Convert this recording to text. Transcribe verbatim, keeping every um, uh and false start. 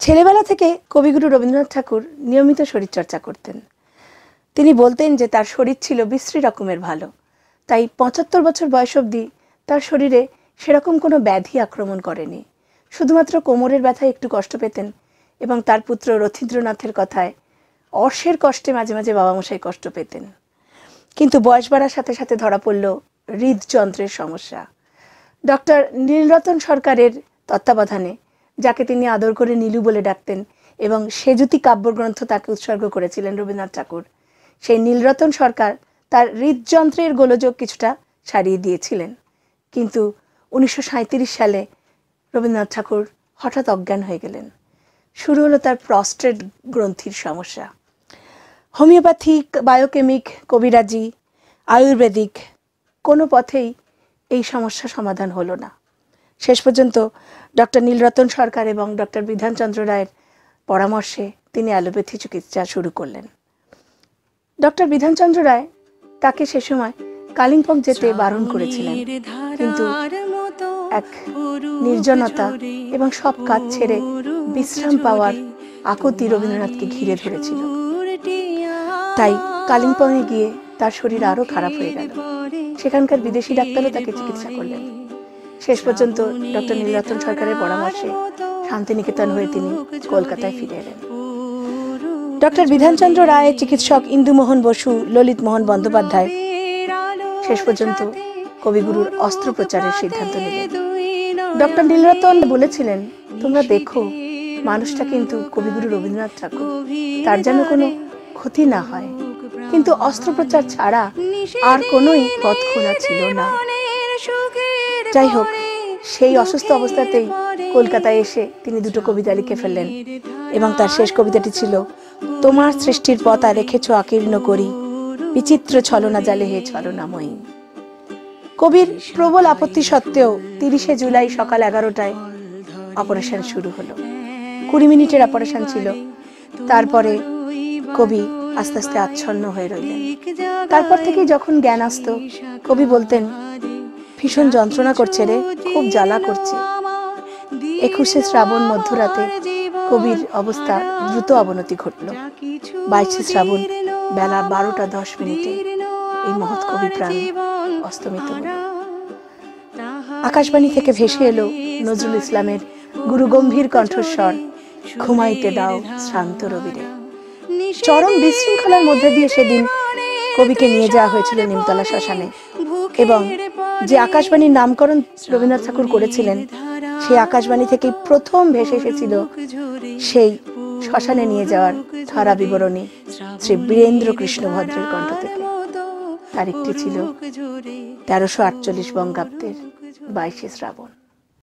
ছেলেবেলা থেকে কবিগুরু রবীন্দ্রনাথ ঠাকুর নিয়মিত শরীরচর্চা করতেন। তিনি বলতেন যে তার শরীর ছিল বিশ্রী রকমের ভালো, তাই পঁচাত্তর বছর বয়স অবধি তার শরীরে সেরকম কোনো ব্যাধি আক্রমণ করেনি। শুধুমাত্র কোমরের ব্যথায় একটু কষ্ট পেতেন এবং তার পুত্র রথীন্দ্রনাথের কথায় অর্শের কষ্টে মাঝে মাঝে বাবামশাই কষ্ট পেতেন। কিন্তু বয়স বাড়ার সাথে সাথে ধরা পড়ল হৃদযন্ত্রের সমস্যা। ডক্টর নীলরতন সরকারের তত্ত্বাবধানে, যাকে তিনি আদর করে নীলু বলে ডাকতেন এবং সেজুতি কাব্যগ্রন্থ তাকে উৎসর্গ করেছিলেন রবীন্দ্রনাথ ঠাকুর, সেই নীলরতন সরকার তার হৃদযন্ত্রের গোলযোগ কিছুটা সারিয়ে দিয়েছিলেন। কিন্তু উনিশশো সাঁইত্রিশ সালে রবীন্দ্রনাথ ঠাকুর হঠাৎ অজ্ঞান হয়ে গেলেন। শুরু হলো তার প্রস্টেট গ্রন্থির সমস্যা। হোমিওপ্যাথিক, বায়োকেমিক, কবিরাজি, আয়ুর্বেদিক কোনো পথেই এই সমস্যা সমাধান হলো না। শেষ পর্যন্ত ডক্টর নীলরতন সরকার এবং ডক্টর বিধানচন্দ্র রায়ের পরামর্শে তিনি অ্যালোপ্যাথি চিকিৎসা শুরু করলেন। ডক্টর বিধানচন্দ্র রায় তাকে সে সময় কালিম্পং যেতে বারণ করেছিলেন, কিন্তু এক নির্জনতা এবং সব কাজ ছেড়ে বিশ্রাম পাওয়ার আকুতি রবীন্দ্রনাথকে ঘিরে ধরেছিল। তাই কালিম্পংয়ে গিয়ে তার শরীর আরো খারাপ হয়ে গেল। সেখানকার বিদেশি ডাক্তারও তাকে চিকিৎসা করলেন। শেষ পর্যন্ত ডক্টর নীলরতন সরকারের পরামর্শে শান্তিনিকেতন হয়ে তিনি কলকাতায় ফিরে এলেন। ডক্টর বিধানচন্দ্র রায়, চিকিৎসক ইন্দুমোহন বসু, ললিত মোহন বন্দ্যোপাধ্যায় শেষ পর্যন্ত কবিগুরুর অস্ত্রোপচারের সিদ্ধান্ত নিলেন। ডক্টর নীলরতন বলেছিলেন, তোমরা দেখো, মানুষটা কিন্তু কবিগুরু রবীন্দ্রনাথ ঠাকুর, তার যেন কোনো ক্ষতি না হয়। কিন্তু অস্ত্রোপচার ছাড়া আর কোনোই পথ খোলা ছিল না। যাই হোক, সেই অসুস্থ অবস্থাতেই কলকাতায় এসে তিনি দুটো কবিতা লিখে ফেললেন এবং তার শেষ কবিতাটি ছিল, তোমার সৃষ্টির পথা রেখেছ আকীর্ণ করি, বিচিত্র ছলনা জালে হে ছলনাময়ী। কবির প্রবল আপত্তি সত্ত্বেও তিরিশে জুলাই সকাল এগারোটায় অপারেশন শুরু হলো। কুড়ি মিনিটের অপারেশন ছিল। তারপরে কবি আস্তে আস্তে আচ্ছন্ন হয়ে রইলেন। তারপর থেকে যখন জ্ঞান আসতো, কবি বলতেন, ভীষণ যন্ত্রণা করছে রে, খুব জ্বালা করছে। একুশে শ্রাবণ মধ্যরাতে কবির অবস্থা দ্রুত অবনতি ঘটল। বাইশে শ্রাবণ বেলা বারোটা দশ মিনিটে এই মহৎ কবি প্রাণ অস্তমিত হল। আকাশবাণী থেকে ভেসে এলো নজরুল ইসলামের গুরুগম্ভীর কণ্ঠস্বর, ঘুমাইতে দাও শ্রান্ত রবিরে। চরম বিশৃঙ্খলার মধ্যে দিয়ে সেদিন কবিকে নিয়ে যাওয়া হয়েছিল নিমতলা শ্মশানে, এবং যে আকাশবাণীর নামকরণ রবীন্দ্রনাথ ঠাকুর করেছিলেন, সেই আকাশবাণী থেকে প্রথম ভেসে এসেছিল সেই শ্মশানে নিয়ে যাওয়ার ধারা বিবরণী শ্রী বীরেন্দ্র কৃষ্ণ ভদ্রের কণ্ঠ থেকে। তারিখটি ছিল তেরোশো আটচল্লিশ বঙ্গাব্দের বাইশে শ্রাবণ।